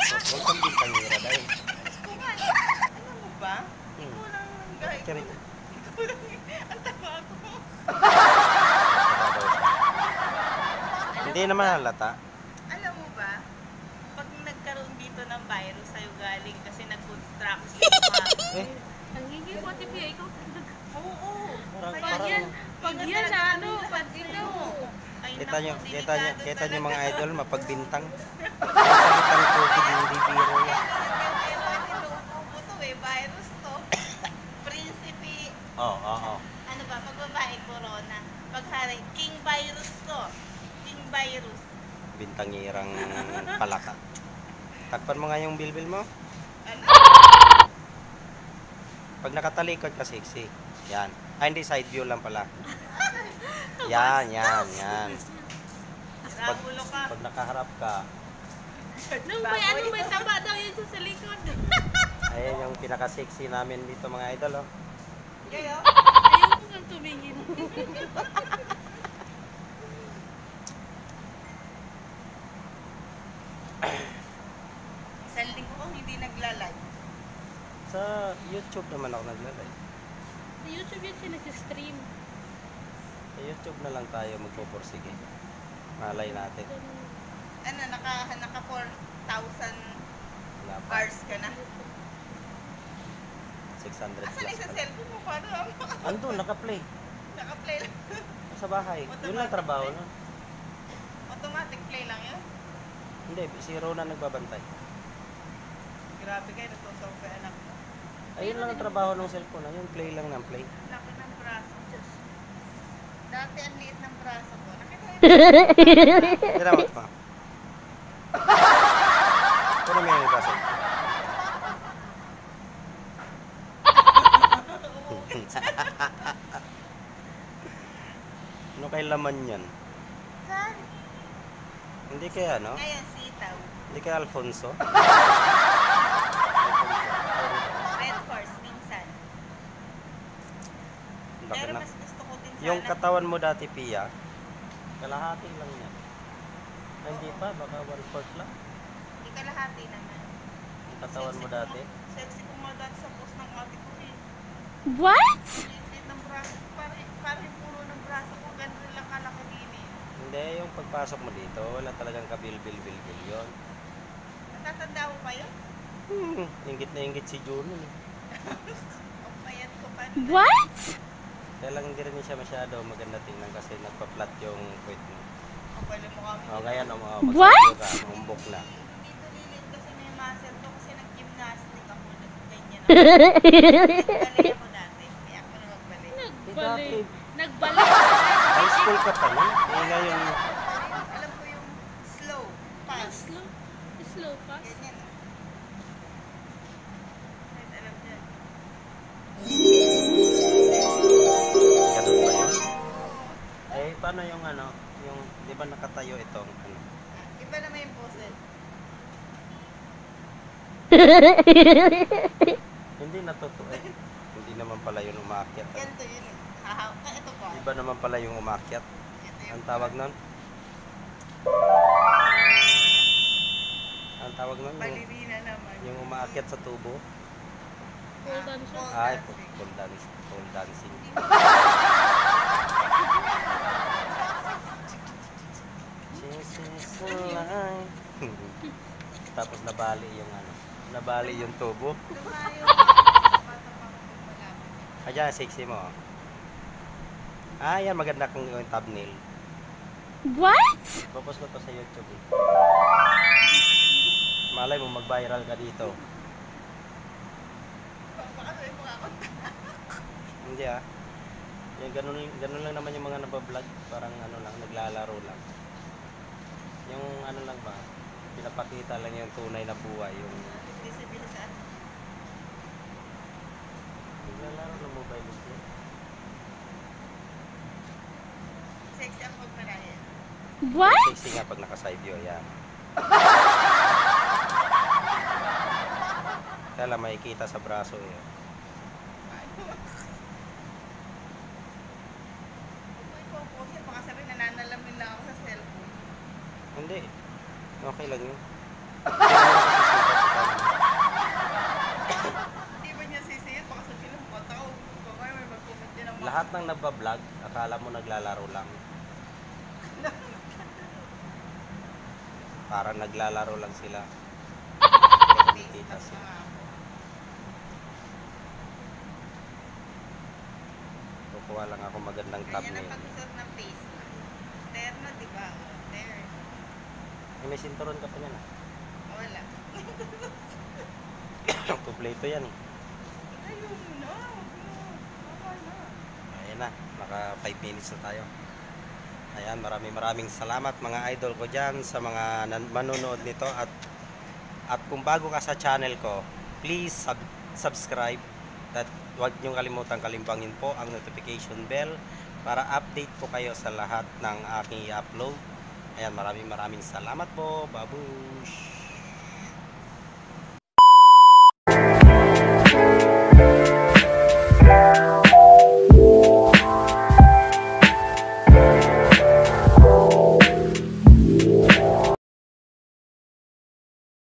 Huwag kang bintangera dahil. Alam mo ba? Ikaw lang ang gaya ko. Charito. Ikaw lang ang taba ko. Hindi naman halata. Alam mo ba? Pag nagkaroon dito ng virus sa'yo galing kasi nag-construction ka. Eh, Ang hingin mo, TV, ikaw talaga. Oo. Pag yan, pag ito. Ay, kita nyo, naku, kita nyo, delikado kita nyo talaga. mga idol, mapagbintang. Salitang COVID, hindi biro yan. Virus to. Prinsipe. Oo. Ano ba? Pag babae, corona. Pag hari, king virus to. King virus. Bintangirang palaka. Takpan mo nga yung bilbil mo. Ano? Pag nakatalikod ka, sexy. Yan. Hindi, side view lang pala. Yan. Rabulo ka. Pag nakaharap ka, Nung may taba daw yun sa likod. ayan yung pinaka-sexy namin dito mga idol, oh. Kayo? Ayoko kang tumingin. Isang linggo kong hindi nagla-live. Sa YouTube naman ako naglalay. Sa YouTube yun siya nag-stream. Sa YouTube na lang tayo magpupursige. Malay natin. Ano, naka 4,000 Wala pa. hours ka na. 600 Asan plus na sa pa. cellphone mo? Paano ako? Andun, naka-play. Naka-play lang. Sa bahay. Yun lang trabaho na. Automatic play lang yun? Hindi, si Rona nagbabantay. Grabe kayo, natusaw ko anak mo. Ayun lang ang trabaho ng cellphone. Ayun, play lang ng play. Laki ng braso. Diyos. Dati ang liit ng braso ko. Nakita yun. Tinamat pa. Pero may yung braso. Ano kay laman yan? Saan? Hindi kaya, no? Ngayon, sitaw. Hindi kaya Alfonso? Red horse, minsan. Laki Pero na. mas gusto ko din sana. Yung katawan mo dati, Pia, kalahati lang yan. Ay, hindi pa, baka 1/4 lang. Hindi kalahati naman. Yung katawan mo dati. Sexy ko nga dati sa post ng ate ko eh. What? Liit ng braso. Parang yung puno ng braso ko. Ganun lang kalaki din eh. Hindi, yung pagpasok mo dito, wala talagang kabil-bil-bil-bil yun. Natatanda mo pa yun? Ingit na ingit si Juno. Ang payat ko pa. What? Kaya lang hindi rin siya masyado maganda tingnan kasi nagpa-flat yung puwit mo. Ang pala mo kami. O, kaya no, What? umbok na. Dito lilit kasi may muscle ko kasi nag-gymnastic ako. Ganyan ako. Nagbalay ako dati. Kaya ako na magbalik. Nagbalik. Nagbalik. High school ka pa no? Eh ngayon, Alam ko yung slow pass. Slow. Slow pass. Ganyan. Kahit alam dyan. ganun ba yun? Eh, paano yung ano, yung, di ba nakatayo itong ano? Iba naman yung poses. Hindi natutuwa eh. Hindi naman pala yun umaakyat. Ano? Ganito yun eh. Hahaw. Ito po. Iba naman pala yung umaakyat. Ito yung Ang tawag nun? Ang tawag nun? ballerina naman. Yung umaakyat sa tubo. Pole dancer. Pole Ay, dancing. pole dancing. Tapos nabali yung ano, nabali yung tubo. Lumayo. Bata pa ako malapit. Kaya sexy mo. Ah, yan maganda kung yung thumbnail. What? Focus ko to sa YouTube. Eh. Malay mo mag-viral ka dito. Baka may mga ako. Hindi ah. Yung ganun lang naman yung mga nabablog, parang ano lang, naglalaro lang. Yung ano lang ba, pinapakita lang yung tunay na buhay, yung Bilisan. naglalaro ng mobile legend. Sexy ang pagmarahin. What? Sexy nga pag naka-side view, yan. Kaya lang makikita sa braso eh. May pupose. Baka sabihin nananalamin lang ako sa cellphone. Hindi. Okay lang yun. Hindi naman ako sisisi. ng nagba-vlog, akala mo naglalaro lang. Parang naglalaro lang sila. Face Kita mask sila. na ako. Kukuha lang ako magandang Ganyan thumbnail. ang pag-usap ng face mask. Terno, di ba? Ter. May sinturon ka pa niyan ah. Wala. Kompleto yan eh. Ayaw mo na. Tama na. Ayan na, naka 5 minutes na tayo. Ayan, maraming salamat mga idol ko dyan sa mga manonood nito at kung bago ka sa channel ko, please subscribe at huwag niyong kalimutan kalimbangin po ang notification bell para update po kayo sa lahat ng aking i-upload. Ayan, maraming salamat po. Babush!